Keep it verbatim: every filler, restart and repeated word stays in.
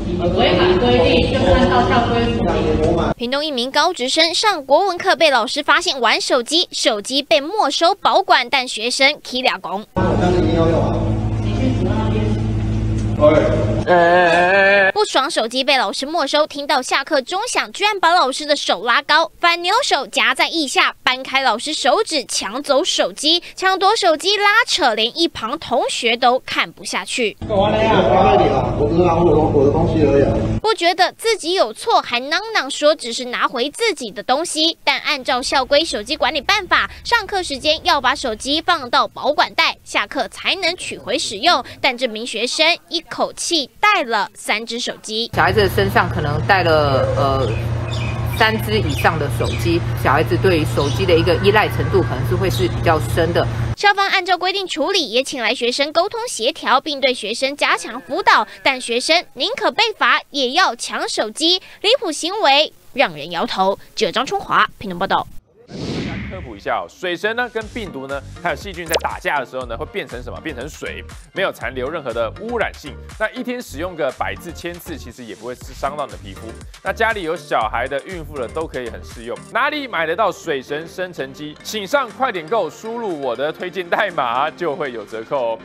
违反规定就按照校规处理。 屏东一名高职生上国文课被老师发现玩手机，手机被没收保管，但学生起俩拱。 这样子一定要用啊。 你去主任那边。 不爽手机被老师没收，听到下课钟响，居然把老师的手拉高，反扭手夹在腋下，掰开老师手指，抢走手机，抢夺手机拉扯，连一旁同学都看不下去。 我来啊，我你啊，我只是拿我的我的东西而已啊。 不觉得自己有错，还囔囔说只是拿回自己的东西，但按照校规手机管理办法，上课时间要把手机放到保管袋，下课才能取回使用。但这名学生一口气带了三只手机， 小孩子的身上可能带了呃三只以上的手机，小孩子对手机的一个依赖程度可能是会是比较深的。 校方按照规定处理，也请来学生沟通协调，并对学生加强辅导，但学生宁可被罚也要抢手机，离谱行为让人摇头。记者张春华屏东报道。 科普一下哦，水神呢跟病毒呢还有细菌在打架的时候呢，会变成什么？变成水，没有残留任何的污染性。那一天使用个百次、千次，其实也不会伤到你的皮肤。那家里有小孩的、孕妇的都可以很适用。哪里买得到水神生成机？请上快点购，输入我的推荐代码就会有折扣哦。